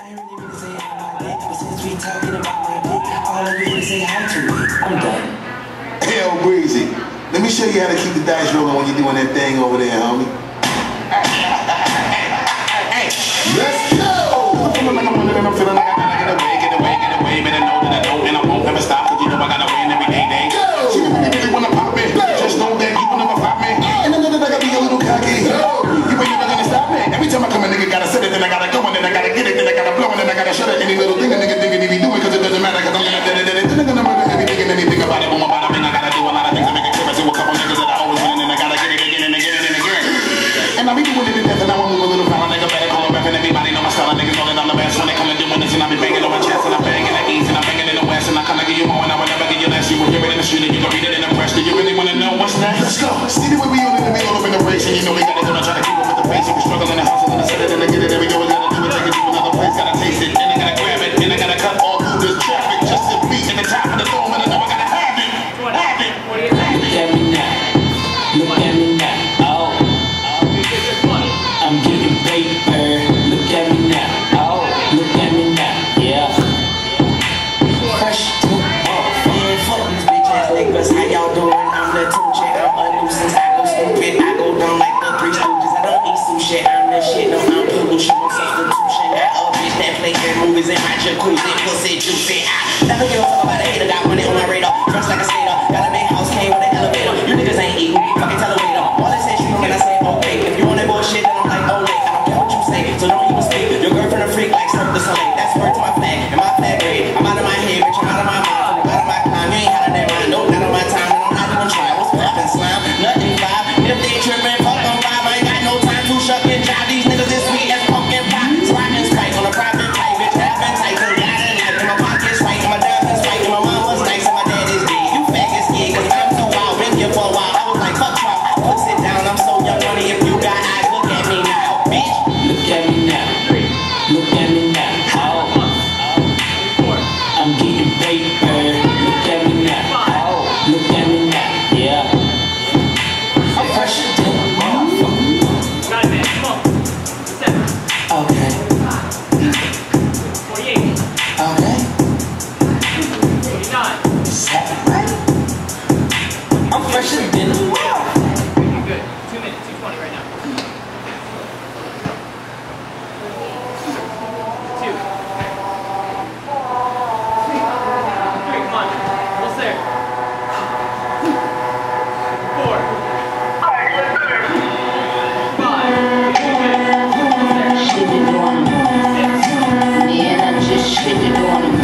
I ain't really mean to say it like that, but since we talking about my dick, all I really say hi to it. I'm done. Hell, Breezy. Let me show you how to keep the dice rolling when you're doing that thing over there, homie. Hey, let's go! I'm feeling like I'm running and I'm feeling like I gotta get away, but I know that I don't and I won't ever stop, cause you know I gotta win every day. She really wanna pop me, just know that you will never pop me. And I know that I gotta be a little cocky. You ain't never gonna stop me. Every time I come, a nigga gotta set it, then I gotta go, and then I gotta get it, then I gotta blow, and then I gotta shut it. Any little thing a nigga thinking he be doing, cause it doesn't matter, cause I'm gonna then I'm gonna murder everything and anything about it. Boom, about it, and I gotta do a lot of things to make it clear to a couple niggas that I always win, and I gotta get it again and again and again. And I be doing it to death, and I won't move a little foul, nigga better call him back, and everybody know my style, niggas know that I'm the best when they come to doing this, and I be banging on my chest, and I'm banging at ease, and I'm banging in the west, and I kinda give you more, and I will never give you less. You will hear it in the street, and you can read it in the press. Do you really wanna know what's next? Let's go. See the way we on in the middle of in the race, and you know we gotta do it, try to keep up with the pace, and we struggle in the house, and then I set it, and I get it, and we always gotta do it, take it to another place, gotta taste it, and I gotta grab it, and I gotta cut all through this traffic, just to be in the top of the dome, and I know I gotta have it, have it. Look at me now, look at me now, oh, I'm getting paper, look at me now, oh, look at me now, yeah. Fresh to off, man, fuck these bitch ass niggas, how y'all doing? I'm the two check, I'm a nuisance, I go stupid, I go down like the Three Stooges, I don't eat sushi, I'm the shit, no, I'm pollution, no substitution, got a bitch that play their movies in my jacuzzi, pussy juicy, I never give a fuck about a hater, got money on my radar, dressed like a skater, got a big house, came with an elevator, you niggas ain't eating, fucking tell a waiter, all I say is you can I say, okay, if you want that bullshit, then I'm like, oh, wait, I don't care what you say, so don't even speak, your girlfriend a freak like Cirque du Soleil, that's word to my flag, and my flag grade, I'm out of my head, bitch, I'm out of my mind, from the bottom of my climb, you ain't had a that mind, no, not on my time, and I'm not even trying, what's poppin', slime, nothing vibe, if they trippin', fuck on vibe, I ain't got no time to shuck and jive, these niggas is sweet as pumpkin pie, sliding spike on a private pipe, bitch, having tight, so got a knife, and my pocket's right, and my diamonds right, and my mom was nice, and my dad is dead, you faggots scared, cause I'm too wild, been here for a while, I was like, fuck y'all, put sit down, I'm so young money, if you got eyes, look at me now, bitch, look at me now, look at me now, oh, I'm getting paper, look at me now, oh, look at me now, yeah, I'm fresh to the motherfucker. Got it, man, come on, 7, Okay. 48, Okay. 49, 7, right? I'm fresher than the world. you're good, 2 minutes, 2:20 right now. 2, 3, come on, almost there. 4, 5, Shit it on him. Yeah, I just shit it on him.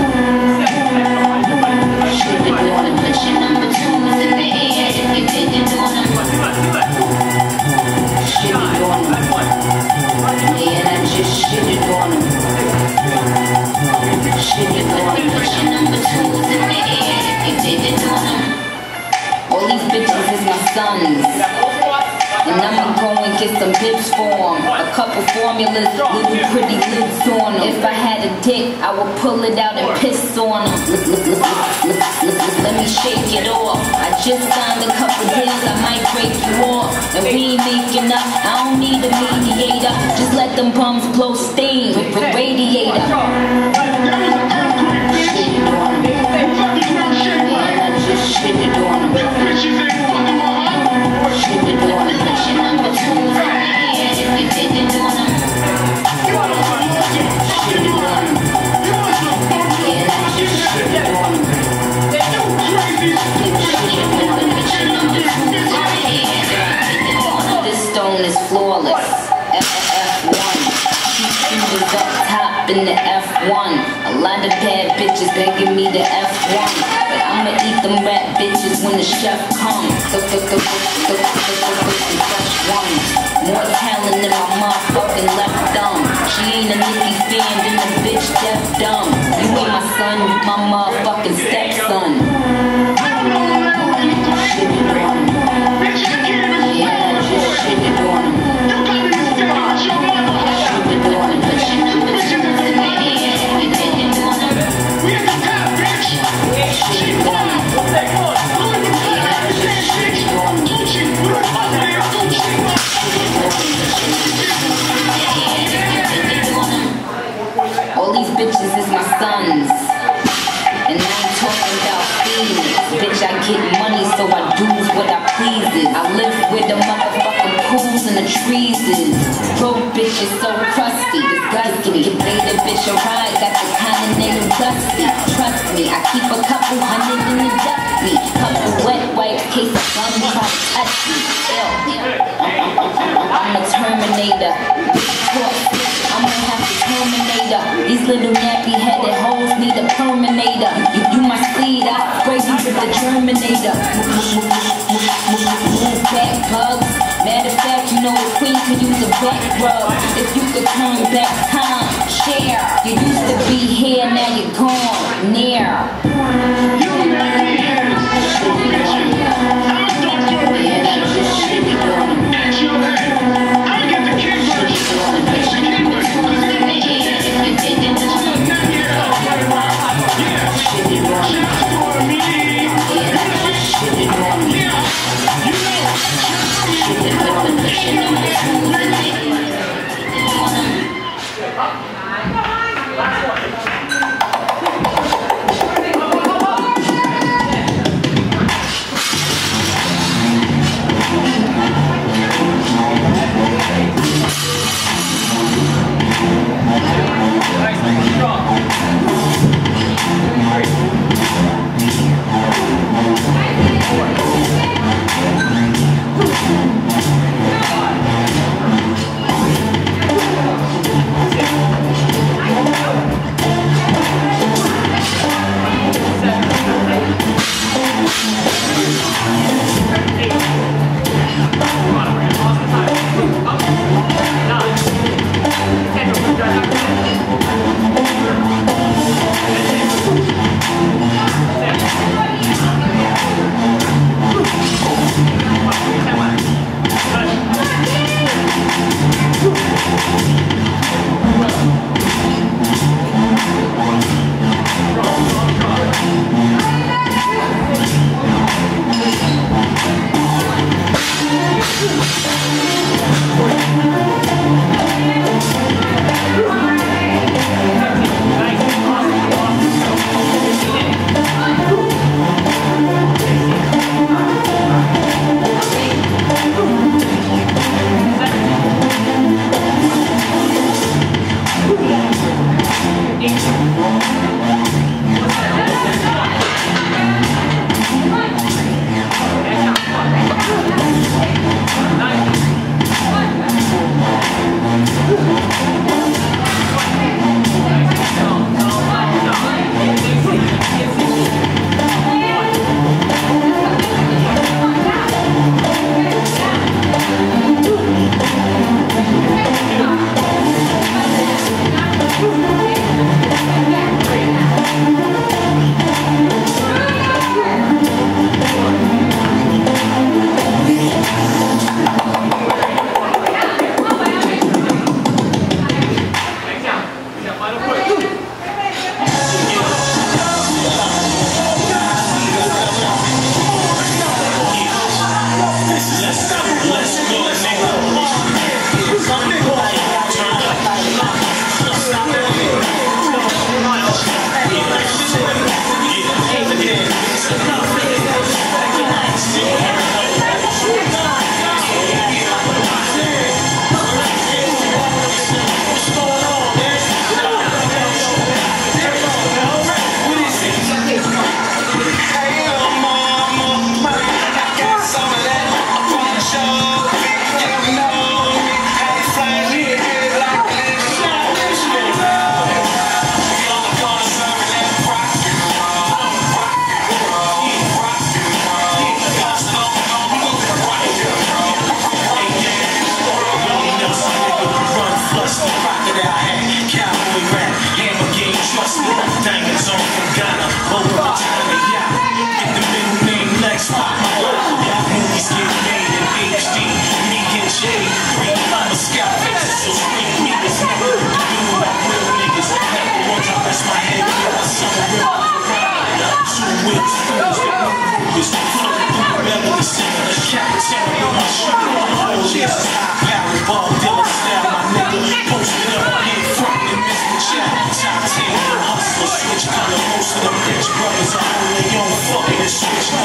Shit it on him. Put your number 2s in the air if you did it on him. Shit it on him. Yeah, I just shit it on him. Shit it on him. Put your number 2s in the air if you did it on him. All these bitches is my sons, and I'ma go and get some bibs for 'em. A couple formulas, little pretty lips on 'em. If I had a dick, I would pull it out and piss on 'em. Let me shake it off. I just signed a couple deals, I might break you off. And we ain't making up, I don't need a mediator. Just let them bums blow steam with the radiator. Shit it on him. Yeah, I just shit it on him. Shit it on him. Put your number 2s in the air if you did it on him. Shit it on him. Yeah, I just shit it on him. Shit it on him. Put your number 2s in the air if you did it on him. This stone is flawless. F1. Keep shooters up top in the F1. A lot of bad bitches begging me to F1, but I'ma eat them rap bitches when the chef comes. So fresh ones. More talent than my motherfucking left thumb. She ain't a Nicki fan, then the bitch deaf dumb. You ain't my son, you my motherfucking stepson. Shit it on him. Yeah, I just shit it on him. Shit it on him. Put your number 2s in the air if you did it on him. Shit it on him. Yeah, I just shit it on him. All bitches is my sons. And I ain't talking about feelings. Bitch, I get money, so I do what I pleases. I live where the motherfucking pools and the trees is. Broke bitch is so crusty, disgusting. Get paid a bitch a ride, got the kind of nigga dusty. Trust me, I keep a couple hundred in the dusty. Couple wet wipes, case a bum try to touch me. I'm a Terminator. I'm gonna have to Terminator. These little nappy headed hoes need a Terminator. You my seed, I spray you with the Terminator. Move back, bugs. Matter of fact, you know the queen could use a back rub. If you could turn back time, share. You used to be here, now you're gone. Near. switch.